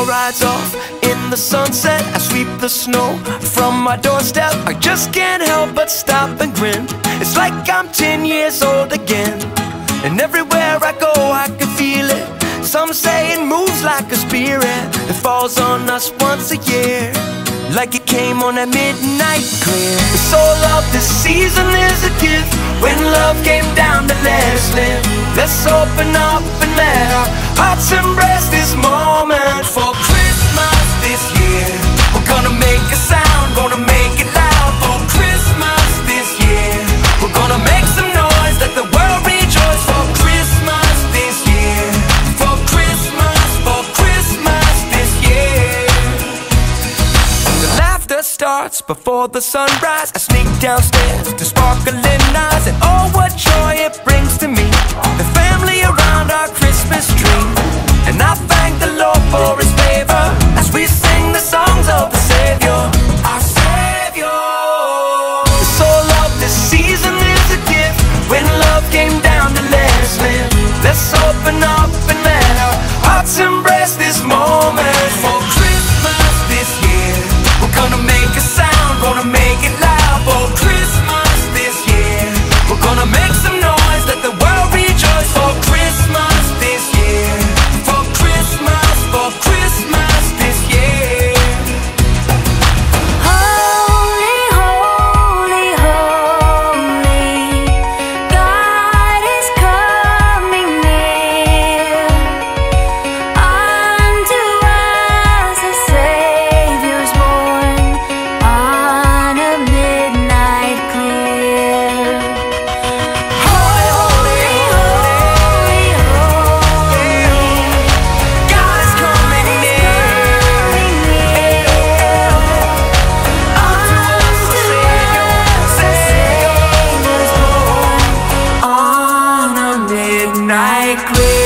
all rides off in the sunset. I sweep the snow from my doorstep. I just can't help but stop and grin. It's like I'm 10 years old again. And everywhere I go I can feel it. Some say it moves like a spirit that falls on us once a year, like it came on that midnight clear. The soul of this season is a gift. When love came down to let us live, let's open up and let our hearts embrace this moment. For Christmas this year, we're gonna make a sound, gonna make it loud. For Christmas this year, we're gonna make some noise, let the world rejoice. For Christmas this year, for Christmas this year. The laughter starts before the sunrise. I sneak downstairs to sparkling eyes, and oh, what joy it brings to me. The family around our Christmas tree, and I thank the Lord for His favor as we sing the songs of the Savior, our Savior. The soul of this season is a gift. When love came down to let us live, let's open up and let our hearts embrace this moment. For Christmas this year, we're gonna make a sound, gonna make it loud. For Christmas this year, we're gonna make some noise, let the world rejoice. For Christmas this year, for Christmas this year. Holy, holy, holy, God is coming near. Unto us a Savior's born on a midnight clear. Holy, holy, holy, holy, God is coming near. unto us a Savior's born on a midnight clear.